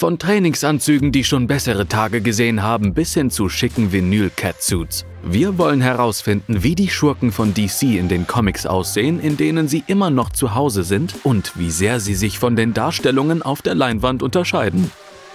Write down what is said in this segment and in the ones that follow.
Von Trainingsanzügen, die schon bessere Tage gesehen haben, bis hin zu schicken Vinyl-Catsuits. Wir wollen herausfinden, wie die Schurken von DC in den Comics aussehen, in denen sie immer noch zu Hause sind, und wie sehr sie sich von den Darstellungen auf der Leinwand unterscheiden.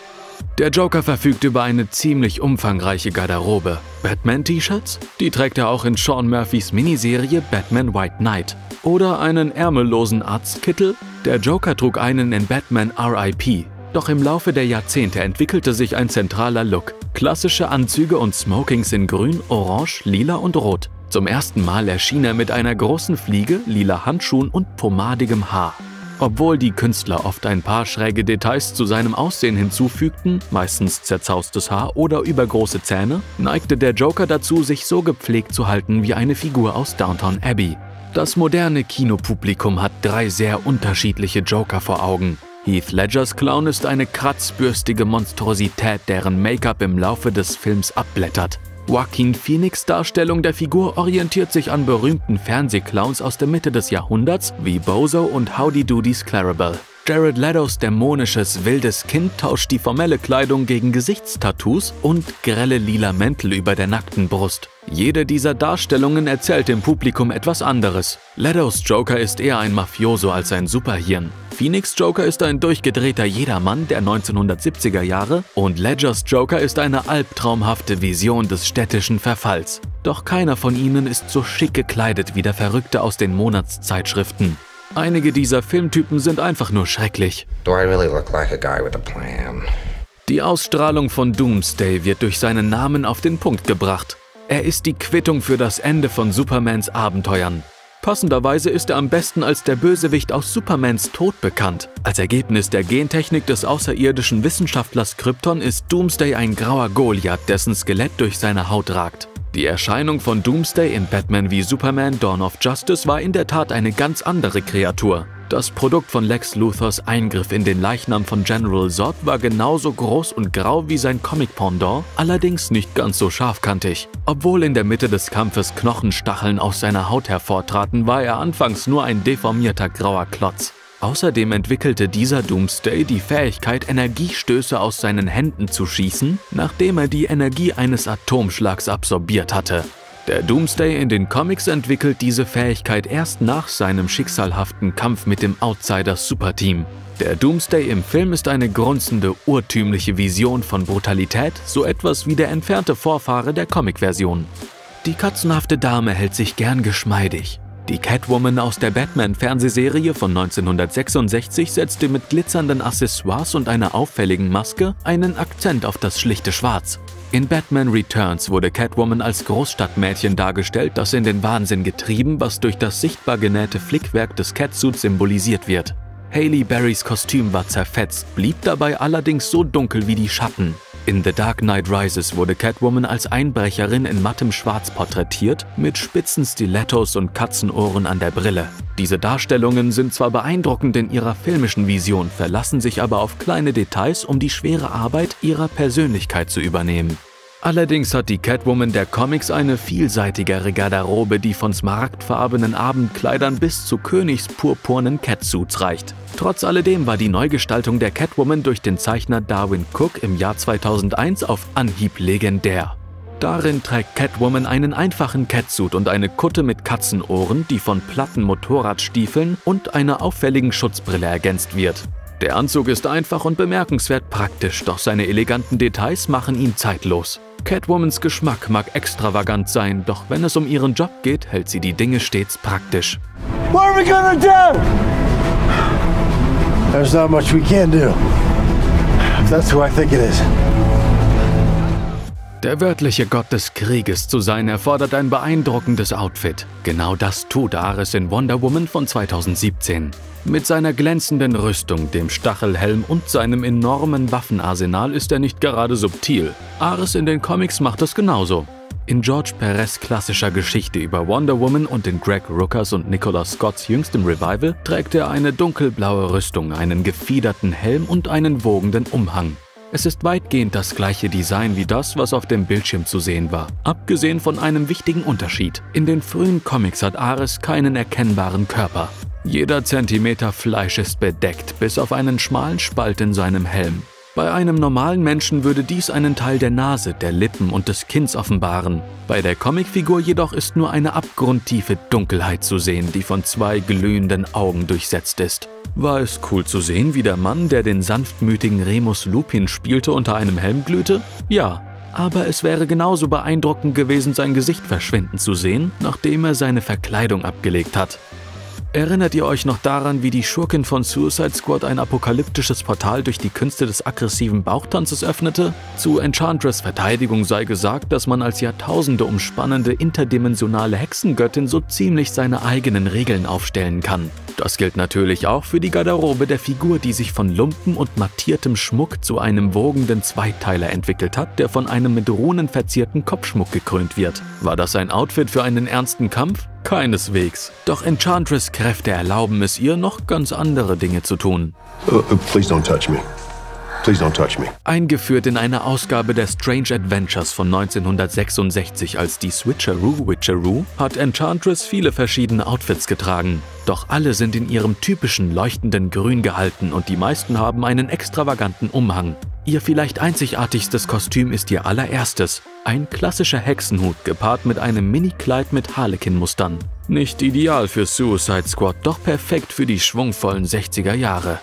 Der Joker verfügt über eine ziemlich umfangreiche Garderobe. Batman-T-Shirts? Die trägt er auch in Sean Murphys Miniserie Batman White Knight. Oder einen ärmellosen Arztkittel? Der Joker trug einen in Batman R.I.P. Doch im Laufe der Jahrzehnte entwickelte sich ein zentraler Look. Klassische Anzüge und Smokings in Grün, Orange, Lila und Rot. Zum ersten Mal erschien er mit einer großen Fliege, lila Handschuhen und pomadigem Haar. Obwohl die Künstler oft ein paar schräge Details zu seinem Aussehen hinzufügten, meistens zerzaustes Haar oder übergroße Zähne, neigte der Joker dazu, sich so gepflegt zu halten wie eine Figur aus Downton Abbey. Das moderne Kinopublikum hat 3 sehr unterschiedliche Joker vor Augen. Heath Ledgers Clown ist eine kratzbürstige Monstrosität, deren Make-up im Laufe des Films abblättert. Joaquin Phoenix' Darstellung der Figur orientiert sich an berühmten Fernsehclowns aus der Mitte des Jahrhunderts wie Bozo und Howdy Doodys Clarabelle. Jared Letos dämonisches, wildes Kind tauscht die formelle Kleidung gegen Gesichtstattoos und grelle lila Mäntel über der nackten Brust. Jede dieser Darstellungen erzählt dem Publikum etwas anderes. Letos Joker ist eher ein Mafioso als ein Superhirn. Phoenix' Joker ist ein durchgedrehter Jedermann der 1970er Jahre und Ledgers Joker ist eine albtraumhafte Vision des städtischen Verfalls. Doch keiner von ihnen ist so schick gekleidet wie der Verrückte aus den Monatszeitschriften. Einige dieser Filmtypen sind einfach nur schrecklich. Do I really look like a guy with a plan? Die Ausstrahlung von Doomsday wird durch seinen Namen auf den Punkt gebracht. Er ist die Quittung für das Ende von Supermans Abenteuern. Passenderweise ist er am besten als der Bösewicht aus Supermans Tod bekannt. Als Ergebnis der Gentechnik des außerirdischen Wissenschaftlers Krypton ist Doomsday ein grauer Goliath, dessen Skelett durch seine Haut ragt. Die Erscheinung von Doomsday in Batman v Superman Dawn of Justice war in der Tat eine ganz andere Kreatur. Das Produkt von Lex Luthors Eingriff in den Leichnam von General Zod war genauso groß und grau wie sein Comic-Pendant, allerdings nicht ganz so scharfkantig. Obwohl in der Mitte des Kampfes Knochenstacheln aus seiner Haut hervortraten, war er anfangs nur ein deformierter grauer Klotz. Außerdem entwickelte dieser Doomsday die Fähigkeit, Energiestöße aus seinen Händen zu schießen, nachdem er die Energie eines Atomschlags absorbiert hatte. Der Doomsday in den Comics entwickelt diese Fähigkeit erst nach seinem schicksalhaften Kampf mit dem Outsiders-Superteam. Der Doomsday im Film ist eine grunzende, urtümliche Vision von Brutalität, so etwas wie der entfernte Vorfahre der Comic-Version. Die katzenhafte Dame hält sich gern geschmeidig. Die Catwoman aus der Batman-Fernsehserie von 1966 setzte mit glitzernden Accessoires und einer auffälligen Maske einen Akzent auf das schlichte Schwarz. In Batman Returns wurde Catwoman als Großstadtmädchen dargestellt, das in den Wahnsinn getrieben, was durch das sichtbar genähte Flickwerk des Catsuits symbolisiert wird. Halle Berrys Kostüm war zerfetzt, blieb dabei allerdings so dunkel wie die Schatten. In The Dark Knight Rises wurde Catwoman als Einbrecherin in mattem Schwarz porträtiert, mit spitzen Stilettos und Katzenohren an der Brille. Diese Darstellungen sind zwar beeindruckend in ihrer filmischen Vision, verlassen sich aber auf kleine Details, um die schwere Arbeit ihrer Persönlichkeit zu übernehmen. Allerdings hat die Catwoman der Comics eine vielseitigere Garderobe, die von smaragdfarbenen Abendkleidern bis zu königspurpurnen Catsuits reicht. Trotz alledem war die Neugestaltung der Catwoman durch den Zeichner Darwyn Cooke im Jahr 2001 auf Anhieb legendär. Darin trägt Catwoman einen einfachen Catsuit und eine Kutte mit Katzenohren, die von platten Motorradstiefeln und einer auffälligen Schutzbrille ergänzt wird. Der Anzug ist einfach und bemerkenswert praktisch, doch seine eleganten Details machen ihn zeitlos. Catwomans Geschmack mag extravagant sein, doch wenn es um ihren Job geht, hält sie die Dinge stets praktisch. What are we gonna do? There's not much we can do. That's who I think it is. Der wörtliche Gott des Krieges zu sein erfordert ein beeindruckendes Outfit. Genau das tut Ares in Wonder Woman von 2017. Mit seiner glänzenden Rüstung, dem Stachelhelm und seinem enormen Waffenarsenal ist er nicht gerade subtil. Ares in den Comics macht es genauso. In George Perez' klassischer Geschichte über Wonder Woman und in Greg Ruckas und Nicola Scotts jüngstem Revival trägt er eine dunkelblaue Rüstung, einen gefiederten Helm und einen wogenden Umhang. Es ist weitgehend das gleiche Design wie das, was auf dem Bildschirm zu sehen war, abgesehen von einem wichtigen Unterschied. In den frühen Comics hat Ares keinen erkennbaren Körper. Jeder Zentimeter Fleisch ist bedeckt, bis auf einen schmalen Spalt in seinem Helm. Bei einem normalen Menschen würde dies einen Teil der Nase, der Lippen und des Kinns offenbaren. Bei der Comicfigur jedoch ist nur eine abgrundtiefe Dunkelheit zu sehen, die von 2 glühenden Augen durchsetzt ist. War es cool zu sehen, wie der Mann, der den sanftmütigen Remus Lupin spielte, unter einem Helm glühte? Ja. Aber es wäre genauso beeindruckend gewesen, sein Gesicht verschwinden zu sehen, nachdem er seine Verkleidung abgelegt hat. Erinnert ihr euch noch daran, wie die Schurkin von Suicide Squad ein apokalyptisches Portal durch die Künste des aggressiven Bauchtanzes öffnete? Zu Enchantress' Verteidigung sei gesagt, dass man als Jahrtausende umspannende interdimensionale Hexengöttin so ziemlich seine eigenen Regeln aufstellen kann. Das gilt natürlich auch für die Garderobe der Figur, die sich von Lumpen und mattiertem Schmuck zu einem wogenden Zweiteiler entwickelt hat, der von einem mit Runen verzierten Kopfschmuck gekrönt wird. War das ein Outfit für einen ernsten Kampf? Keineswegs. Doch Enchantress' Kräfte erlauben es ihr, noch ganz andere Dinge zu tun. Please don't touch me. Please don't touch me. Eingeführt in einer Ausgabe der Strange Adventures von 1966 als die Switcheroo-Witcheroo, hat Enchantress viele verschiedene Outfits getragen. Doch alle sind in ihrem typischen leuchtenden Grün gehalten und die meisten haben einen extravaganten Umhang. Ihr vielleicht einzigartigstes Kostüm ist ihr allererstes. Ein klassischer Hexenhut gepaart mit einem Mini-Kleid mit Harlequin-Mustern. Nicht ideal für Suicide Squad, doch perfekt für die schwungvollen 60er Jahre.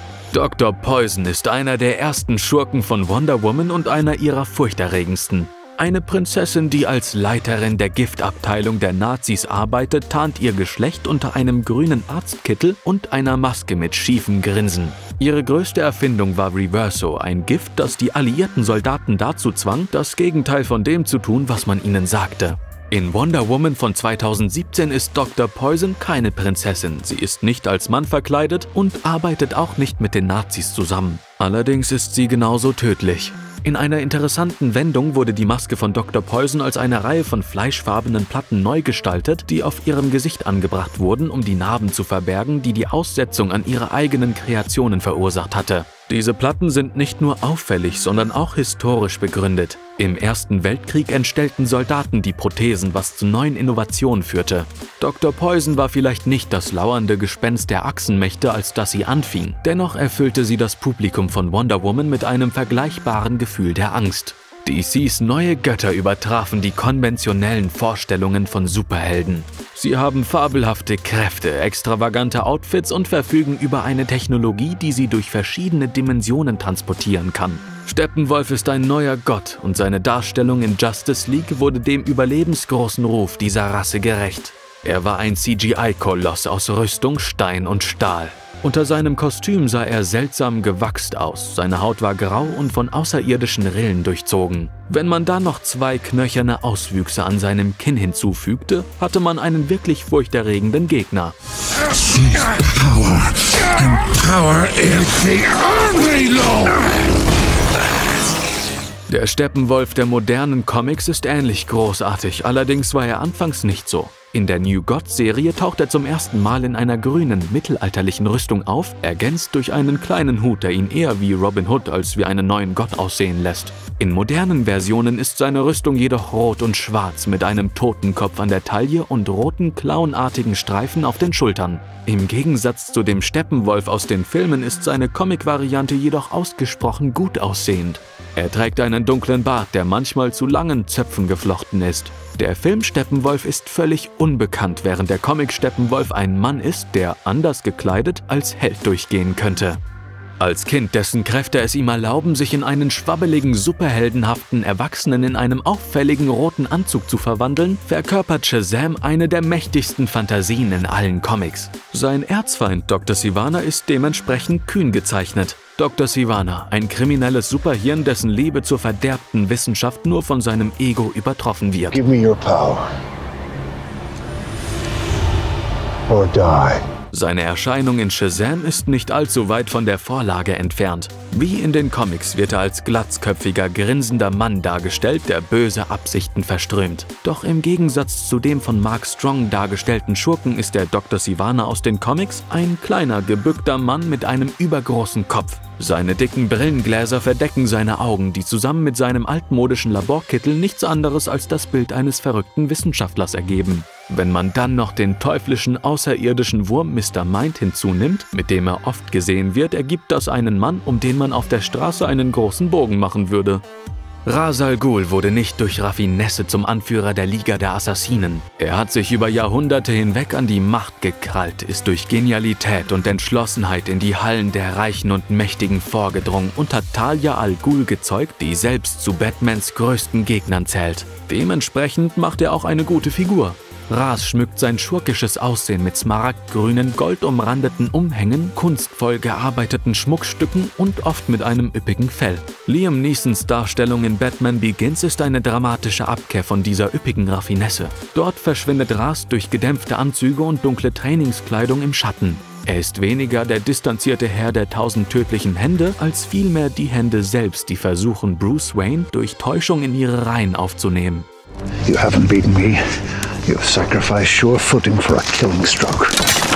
Dr. Poison ist einer der ersten Schurken von Wonder Woman und einer ihrer furchterregendsten. Eine Prinzessin, die als Leiterin der Giftabteilung der Nazis arbeitet, tarnt ihr Geschlecht unter einem grünen Arztkittel und einer Maske mit schiefem Grinsen. Ihre größte Erfindung war Reverso, ein Gift, das die alliierten Soldaten dazu zwang, das Gegenteil von dem zu tun, was man ihnen sagte. In Wonder Woman von 2017 ist Dr. Poison keine Prinzessin. Sie ist nicht als Mann verkleidet und arbeitet auch nicht mit den Nazis zusammen. Allerdings ist sie genauso tödlich. In einer interessanten Wendung wurde die Maske von Dr. Poison als eine Reihe von fleischfarbenen Platten neu gestaltet, die auf ihrem Gesicht angebracht wurden, um die Narben zu verbergen, die die Aussetzung an ihre eigenen Kreationen verursacht hatte. Diese Platten sind nicht nur auffällig, sondern auch historisch begründet. Im Ersten Weltkrieg entstellten Soldaten die Prothesen, was zu neuen Innovationen führte. Dr. Poison war vielleicht nicht das lauernde Gespenst der Achsenmächte, als das sie anfing. Dennoch erfüllte sie das Publikum von Wonder Woman mit einem vergleichbaren Gefühl der Angst. DCs neue Götter übertrafen die konventionellen Vorstellungen von Superhelden. Sie haben fabelhafte Kräfte, extravagante Outfits und verfügen über eine Technologie, die sie durch verschiedene Dimensionen transportieren kann. Steppenwolf ist ein neuer Gott und seine Darstellung in Justice League wurde dem überlebensgroßen Ruf dieser Rasse gerecht. Er war ein CGI-Koloss aus Rüstung, Stein und Stahl. Unter seinem Kostüm sah er seltsam gewachst aus, seine Haut war grau und von außerirdischen Rillen durchzogen. Wenn man dann noch 2 knöcherne Auswüchse an seinem Kinn hinzufügte, hatte man einen wirklich furchterregenden Gegner. Power is the only law. Der Steppenwolf der modernen Comics ist ähnlich großartig, allerdings war er anfangs nicht so. In der New God-Serie taucht er zum ersten Mal in einer grünen, mittelalterlichen Rüstung auf, ergänzt durch einen kleinen Hut, der ihn eher wie Robin Hood als wie einen neuen Gott aussehen lässt. In modernen Versionen ist seine Rüstung jedoch rot und schwarz mit einem Totenkopf an der Taille und roten, clownartigen Streifen auf den Schultern. Im Gegensatz zu dem Steppenwolf aus den Filmen ist seine Comic-Variante jedoch ausgesprochen gut aussehend. Er trägt einen dunklen Bart, der manchmal zu langen Zöpfen geflochten ist. Der Film Steppenwolf ist völlig unbekannt, während der Comic Steppenwolf ein Mann ist, der, anders gekleidet, als Held durchgehen könnte. Als Kind, dessen Kräfte es ihm erlauben, sich in einen schwabbeligen, superheldenhaften Erwachsenen in einem auffälligen roten Anzug zu verwandeln, verkörpert Shazam eine der mächtigsten Fantasien in allen Comics. Sein Erzfeind Dr. Sivana ist dementsprechend kühn gezeichnet. Dr. Sivana, ein kriminelles Superhirn, dessen Liebe zur verderbten Wissenschaft nur von seinem Ego übertroffen wird. Give me your power. Or die. Seine Erscheinung in Shazam ist nicht allzu weit von der Vorlage entfernt. Wie in den Comics wird er als glatzköpfiger, grinsender Mann dargestellt, der böse Absichten verströmt. Doch im Gegensatz zu dem von Mark Strong dargestellten Schurken ist der Dr. Sivana aus den Comics ein kleiner, gebückter Mann mit einem übergroßen Kopf. Seine dicken Brillengläser verdecken seine Augen, die zusammen mit seinem altmodischen Laborkittel nichts anderes als das Bild eines verrückten Wissenschaftlers ergeben. Wenn man dann noch den teuflischen außerirdischen Wurm Mr. Mind hinzunimmt, mit dem er oft gesehen wird, ergibt das einen Mann, um den man auf der Straße einen großen Bogen machen würde. Ra's al Ghul wurde nicht durch Raffinesse zum Anführer der Liga der Assassinen. Er hat sich über Jahrhunderte hinweg an die Macht gekrallt, ist durch Genialität und Entschlossenheit in die Hallen der Reichen und Mächtigen vorgedrungen und hat Talia al Ghul gezeugt, die selbst zu Batmans größten Gegnern zählt. Dementsprechend macht er auch eine gute Figur. Ra's schmückt sein schurkisches Aussehen mit smaragdgrünen, goldumrandeten Umhängen, kunstvoll gearbeiteten Schmuckstücken und oft mit einem üppigen Fell. Liam Neesons Darstellung in Batman Begins ist eine dramatische Abkehr von dieser üppigen Raffinesse. Dort verschwindet Ra's durch gedämpfte Anzüge und dunkle Trainingskleidung im Schatten. Er ist weniger der distanzierte Herr der 1000 tödlichen Hände, als vielmehr die Hände selbst, die versuchen, Bruce Wayne durch Täuschung in ihre Reihen aufzunehmen. You haven't beaten me. You've sacrificed sure footing for a killing stroke.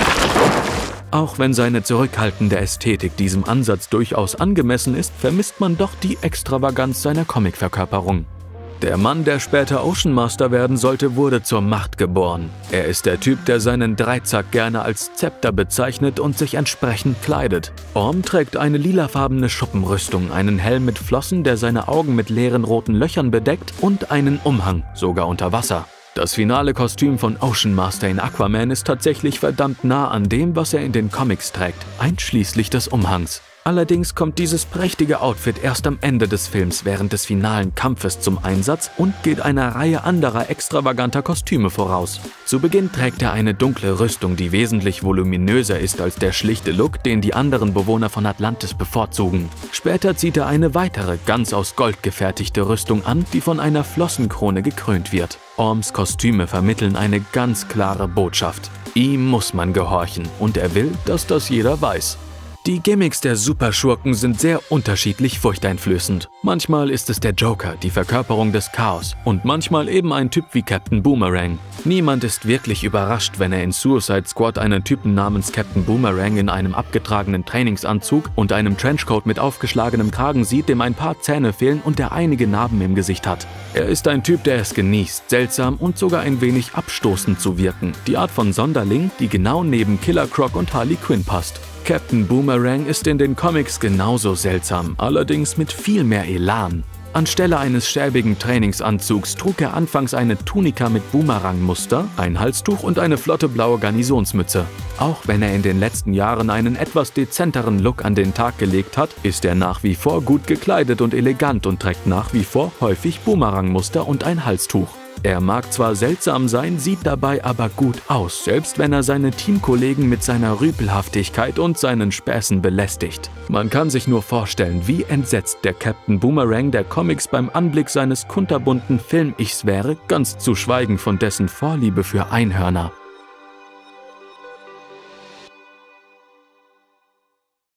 Auch wenn seine zurückhaltende Ästhetik diesem Ansatz durchaus angemessen ist, vermisst man doch die Extravaganz seiner Comicverkörperung. Der Mann, der später Ocean Master werden sollte, wurde zur Macht geboren. Er ist der Typ, der seinen Dreizack gerne als Zepter bezeichnet und sich entsprechend kleidet. Orm trägt eine lilafarbene Schuppenrüstung, einen Helm mit Flossen, der seine Augen mit leeren roten Löchern bedeckt, und einen Umhang, sogar unter Wasser. Das finale Kostüm von Ocean Master in Aquaman ist tatsächlich verdammt nah an dem, was er in den Comics trägt, einschließlich des Umhangs. Allerdings kommt dieses prächtige Outfit erst am Ende des Films während des finalen Kampfes zum Einsatz und geht einer Reihe anderer extravaganter Kostüme voraus. Zu Beginn trägt er eine dunkle Rüstung, die wesentlich voluminöser ist als der schlichte Look, den die anderen Bewohner von Atlantis bevorzugen. Später zieht er eine weitere, ganz aus Gold gefertigte Rüstung an, die von einer Flossenkrone gekrönt wird. Orms Kostüme vermitteln eine ganz klare Botschaft. Ihm muss man gehorchen und er will, dass das jeder weiß. Die Gimmicks der Superschurken sind sehr unterschiedlich furchteinflößend. Manchmal ist es der Joker, die Verkörperung des Chaos, und manchmal eben ein Typ wie Captain Boomerang. Niemand ist wirklich überrascht, wenn er in Suicide Squad einen Typen namens Captain Boomerang in einem abgetragenen Trainingsanzug und einem Trenchcoat mit aufgeschlagenem Kragen sieht, dem ein paar Zähne fehlen und der einige Narben im Gesicht hat. Er ist ein Typ, der es genießt, seltsam und sogar ein wenig abstoßend zu wirken. Die Art von Sonderling, die genau neben Killer Croc und Harley Quinn passt. Captain Boomerang ist in den Comics genauso seltsam, allerdings mit viel mehr Elan. Anstelle eines schäbigen Trainingsanzugs trug er anfangs eine Tunika mit Boomerang-Muster, ein Halstuch und eine flotte blaue Garnisonsmütze. Auch wenn er in den letzten Jahren einen etwas dezenteren Look an den Tag gelegt hat, ist er nach wie vor gut gekleidet und elegant und trägt nach wie vor häufig Boomerang-Muster und ein Halstuch. Er mag zwar seltsam sein, sieht dabei aber gut aus, selbst wenn er seine Teamkollegen mit seiner Rüpelhaftigkeit und seinen Späßen belästigt. Man kann sich nur vorstellen, wie entsetzt der Captain Boomerang der Comics beim Anblick seines kunterbunten Film-Ichs wäre, ganz zu schweigen von dessen Vorliebe für Einhörner.